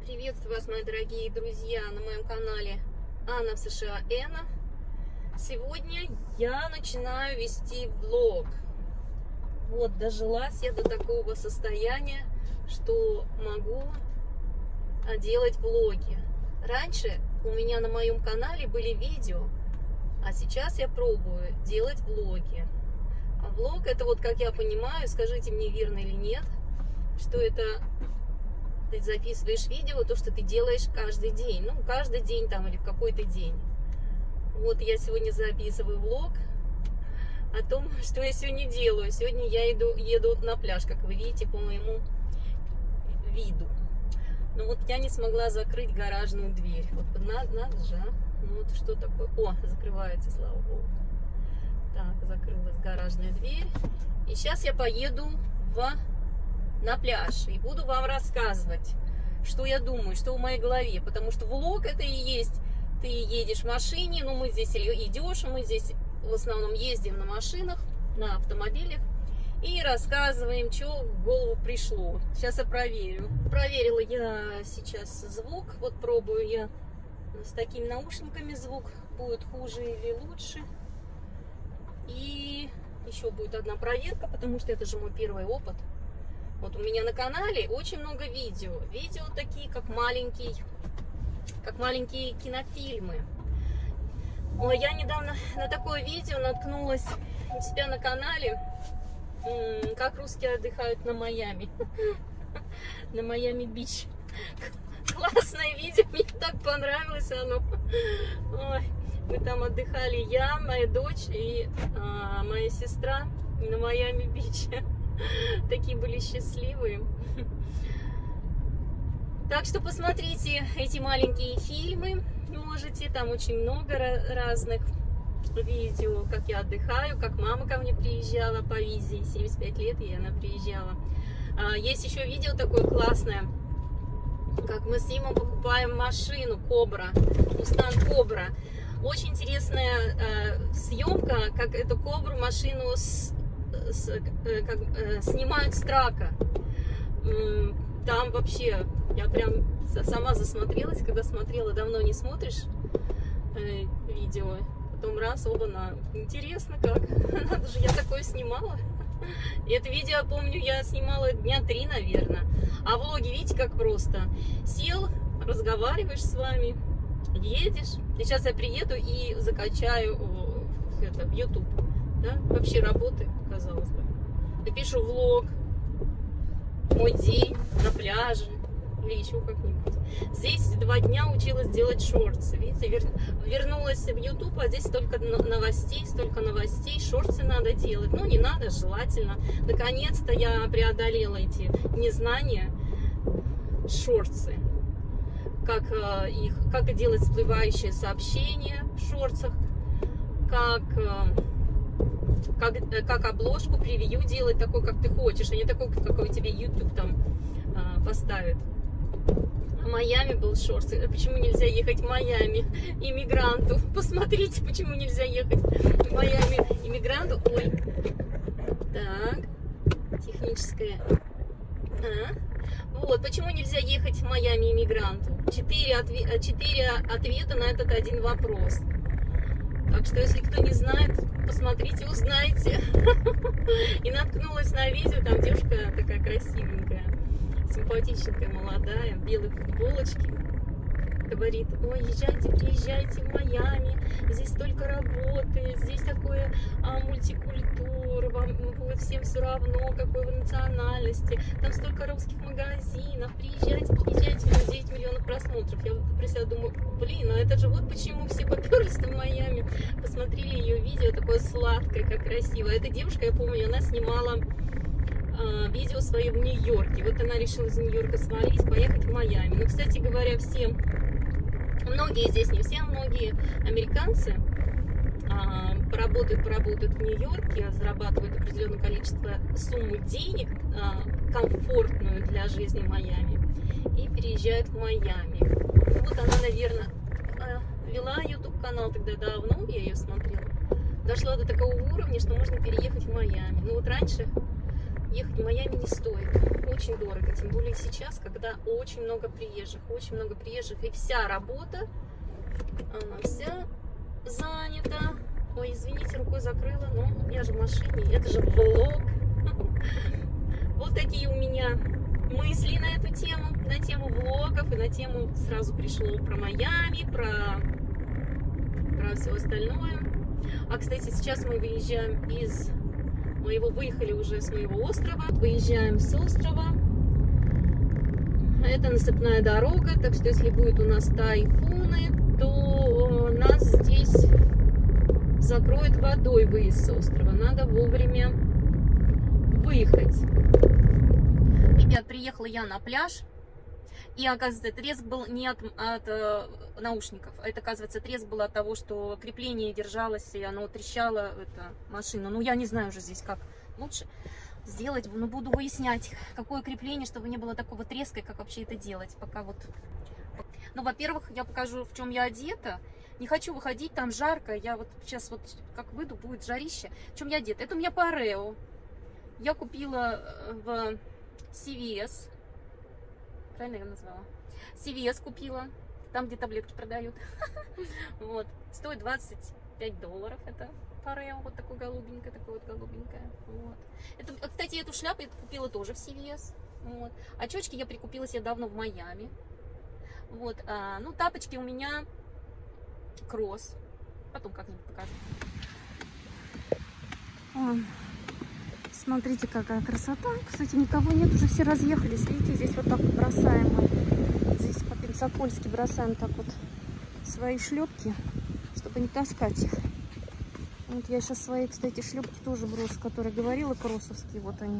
Приветствую вас, мои дорогие друзья, на моем канале Анна в США Энна. Сегодня я начинаю вести влог. Вот, дожилась я до такого состояния, что могу делать влоги. Раньше у меня на моем канале были видео, а сейчас я пробую делать влоги. А влог — это, вот как я понимаю, скажите мне, верно или нет, что это ты записываешь видео, то, что ты делаешь каждый день. Ну, каждый день там или в какой-то день. Вот я сегодня записываю влог о том, что я сегодня делаю. Сегодня я еду на пляж, как вы видите по моему виду. Но вот я не смогла закрыть гаражную дверь. Вот надо же, а? Ну вот что такое? О, закрывается, слава богу. Так, закрылась гаражная дверь. И сейчас я поеду на пляж и буду вам рассказывать, что я думаю, что в моей голове. Потому что влог — это и есть, ты едешь в машине, ну мы здесь идешь, мы здесь в основном ездим на машинах, на автомобилях и рассказываем, что в голову пришло. Сейчас я проверю. Проверила я сейчас звук, вот пробую я с такими наушниками звук, будет хуже или лучше. И еще будет одна проверка, потому что это же мой первый опыт. Вот у меня на канале очень много видео. Видео такие, как маленькие кинофильмы. Ой, я недавно на такое видео наткнулась у себя на канале, как русские отдыхают на Майами. На Майами-Бич. Классное видео, мне так понравилось оно. Ой, мы там отдыхали, я, моя дочь и моя сестра на Майами-Биче. Такие были счастливые. Так что посмотрите эти маленькие фильмы. Можете, там очень много разных видео, как я отдыхаю, как мама ко мне приезжала по визе, 75 лет, и она приезжала. Есть еще видео такое классное, как мы с Симом покупаем машину Кобра, Мустанг Кобра. Очень интересная съемка, как эту Кобру, машину снимают с трака. Там вообще я прям сама засмотрелась, когда смотрела. Давно не смотришь видео, потом раз, оба-на. Интересно как. Надо же, я такое снимала. И это видео, я помню, я снимала дня 3, наверное. А влоги, видите, как просто. Сел, разговариваешь с вами, едешь. И сейчас я приеду и закачаю в YouTube. Да? Вообще работы, казалось бы. Напишу влог, мой день на пляже или еще как-нибудь. Здесь 2 дня училась делать шортсы. Видите, вернулась в YouTube, а здесь столько новостей, шортсы надо делать. Ну, не надо, желательно. Наконец-то я преодолела эти незнания. Шортсы. Как делать всплывающие сообщения в шортсах, как обложку, превью делать такой, как ты хочешь, а не такой, какой тебе YouTube там поставит. В Майами был шорт. Почему нельзя ехать в Майами иммигранту? Посмотрите, почему нельзя ехать в Майами иммигранту. Ой. Так. Техническое. Вот, почему нельзя ехать в Майами иммигранту? 4 ответа на этот один вопрос. Так что, если кто не знает, посмотрите, узнайте. И наткнулась на видео, там девушка такая красивенькая, симпатичненькая, молодая, в белой футболочке. Говорит: ой, езжайте, приезжайте в Майами, здесь столько работы, здесь такое мультикультура, вам будет всем все равно, какой вы национальности, там столько русских магазинов, приезжайте, у него 9 миллионов просмотров. Я про себя думаю, блин, а это же вот почему все поперлись в Майами, посмотрели ее видео, такое сладкое, как красиво. Эта девушка, я помню, она снимала видео свое в Нью-Йорке. Вот она решила из Нью-Йорка свалить, поехать в Майами. Ну, кстати говоря, многие здесь, не все, многие американцы поработают в Нью-Йорке, зарабатывают определенное количество суммы денег, комфортную для жизни в Майами, и переезжают в Майами. Вот она, наверное, вела YouTube-канал тогда давно, я ее смотрела. Дошла до такого уровня, что можно переехать в Майами. Ну вот раньше ехать в Майами не стоит. Очень дорого. Тем более сейчас, когда очень много приезжих. Очень много приезжих. И вся работа, она вся занята. Ой, извините, рукой закрыла. Но я же в машине. Это же влог. Вот такие у меня мысли на эту тему. На тему влогов. И на тему сразу пришло про Майами, про все остальное. А, кстати, сейчас мы выезжаем выехали уже с моего острова. Выезжаем с острова. Это насыпная дорога, так что если будет у нас тайфуны, то нас здесь закроет водой выезд с острова. Надо вовремя выехать. Ребят, приехала я на пляж. И, оказывается, треск был не от наушников. Это, оказывается, треск был от того, что крепление держалось, и оно трещало, эта машина. Ну, я не знаю уже здесь, как лучше сделать. Но буду выяснять, какое крепление, чтобы не было такого треска, и как вообще это делать. Пока вот... Ну, во-первых, я покажу, в чем я одета. Не хочу выходить, там жарко. Я вот сейчас вот, как выйду, будет жарище. В чем я одета? Это у меня Парео. Я купила в CVS. Правильно я назвала? CVS купила, там, где таблетки продают. Вот. Стоит $25. Это Парео, вот такое голубенькое, Вот. Это, кстати, эту шляпу я купила тоже в CVS. Вот. Очечки я прикупила себе давно в Майами. Вот. Ну, тапочки у меня кросс. Потом как-нибудь покажу. Смотрите, какая красота. Кстати, никого нет, уже все разъехались. Видите, здесь вот так вот бросаем мы. Здесь по-пенсакольски бросаем так вот свои шлепки, чтобы не таскать их. Вот я сейчас свои, кстати, шлепки тоже брошу, которые говорила, кроссовские. Вот они.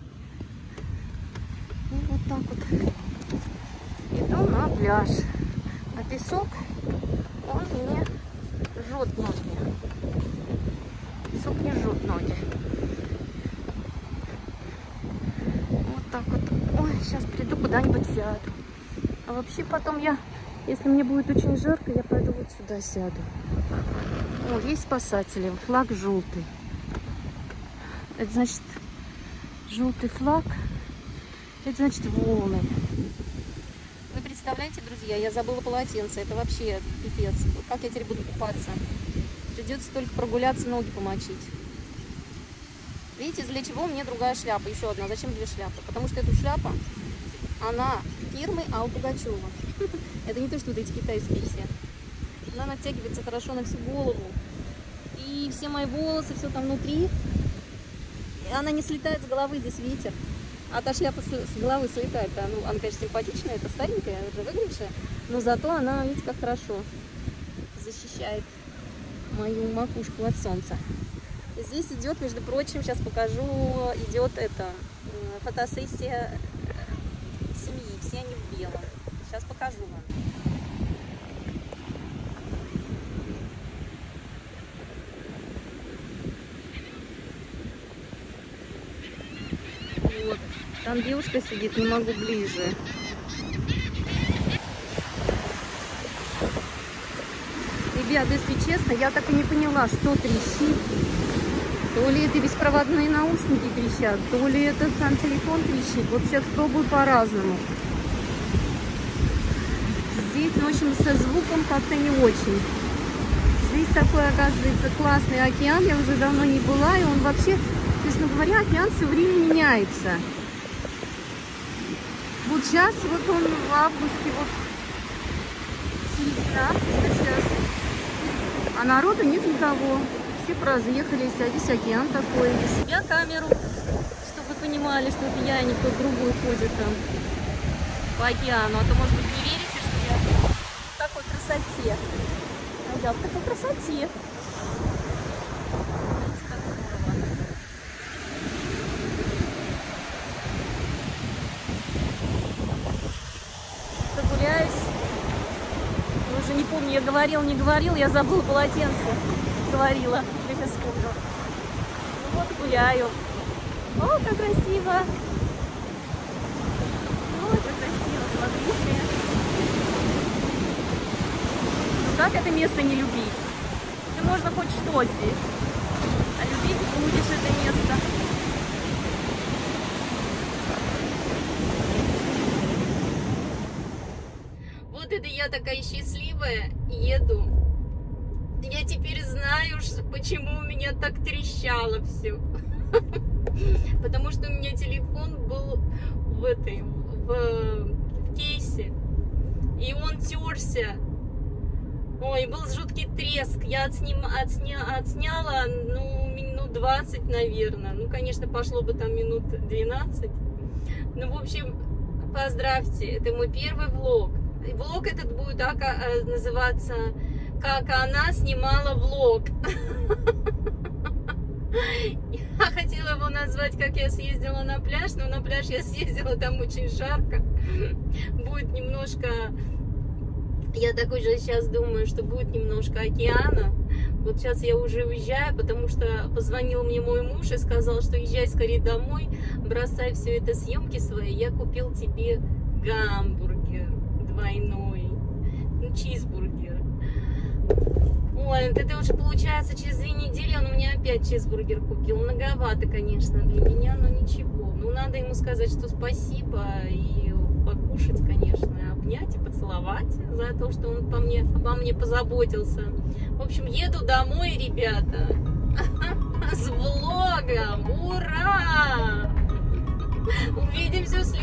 И вот так вот иду на пляж. На песок. Он мне жжет ноги. Песок не жжет ноги. Так вот, ой, сейчас приду куда-нибудь сяду. А вообще потом я, если мне будет очень жарко, я пойду вот сюда сяду. О, есть спасатели, флаг желтый. Это значит, желтый флаг, это значит волны. Вы представляете, друзья, я забыла полотенце, это вообще пипец. Как я теперь буду купаться? Придется только прогуляться, ноги помочить. Видите, для чего мне другая шляпа? Еще одна. Зачем две шляпы? Потому что эта шляпа, она фирмы Алла Пугачева. Это не то, что вот эти китайские все. Она натягивается хорошо на всю голову. И все мои волосы, все там внутри. И она не слетает с головы, здесь ветер. А та шляпа с головы слетает. Ну, она, конечно, симпатичная, это старенькая, уже выгоревшая. Но зато она, видите, как хорошо защищает мою макушку от солнца. Здесь идет, между прочим, сейчас покажу, идет это фотосессия семьи. Все они в белом. Сейчас покажу вам. Вот. Там девушка сидит, не могу ближе. Ребят, если честно, я так и не поняла, что трещит. То ли это беспроводные наушники трещат, то ли это сам телефон трещит. Вот сейчас пробую по-разному. Здесь, в общем, со звуком как-то не очень. Здесь такой, оказывается, классный океан. Я уже давно не была, и он вообще, честно говоря, океан все время меняется. Вот сейчас, вот он в августе, вот середина августа сейчас. А народу нет никого. Все разъехались, а здесь океан такой. Для себя камеру, чтобы вы понимали, что это я, а не кто-то другой ходит там по океану. А то, может быть, не верите, что я в такой красоте. А я в такой красоте. Видите, как здорово. Прогуляюсь. Я уже не помню, я говорил, не говорил, я забыла полотенце. Говорила, как я вспомнила. Ну вот гуляю. О, как красиво! О, как красиво, смотрите. Ну как это место не любить? Ты можно хоть что здесь. А любить будешь это место. это я такая счастливая еду. Я теперь знаю, почему у меня так трещало все. Потому что у меня телефон был в кейсе. И он терся. Ой, был жуткий треск. Я отсняла, минут 20, наверное. Ну, конечно, пошло бы там минут 12. Ну, в общем, поздравьте. Это мой первый влог. И влог этот будет называться «Как она снимала влог». Я хотела его назвать «Как я съездила на пляж», но на пляж я съездила, там очень жарко. Будет немножко... Я такой же сейчас думаю, что будет немножко океана. Вот сейчас я уже уезжаю, потому что позвонил мне мой муж и сказал, что езжай скорее домой, бросай все это съемки свои. Я купил тебе гамбургер двойной, чизбургер. Ой, это уже получается через 2 недели он у меня опять чизбургер купил. Многовато, конечно, для меня, но ничего. Ну, надо ему сказать, что спасибо и покушать, конечно, обнять и поцеловать за то, что он обо мне позаботился. В общем, еду домой, ребята, с влогом. Ура! Увидимся в следующем.